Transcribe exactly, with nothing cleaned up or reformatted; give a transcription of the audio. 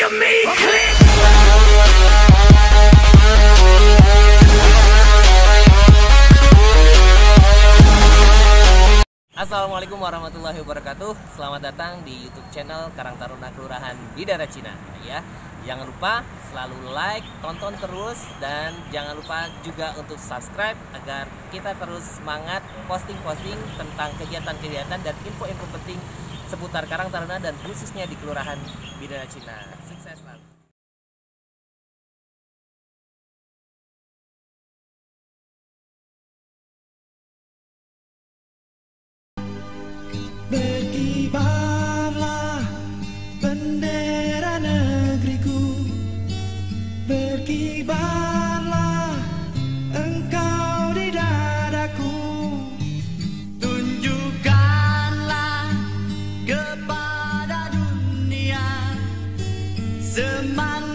Look at me, click. Assalamualaikum warahmatullahi wabarakatuh. Selamat datang di YouTube channel Karang Taruna Kelurahan Bidara Cina. Ya, jangan lupa selalu like, tonton terus, dan jangan lupa juga untuk subscribe agar kita terus semangat posting-posting tentang kegiatan-kegiatan dan info-info penting seputar Karang Taruna dan khususnya di Kelurahan Bidara Cina. Sukses selalu. Berkibarlah bendera negeriku, berkibarlah engkau di dadaku. Tunjukkanlah kepada dunia semangat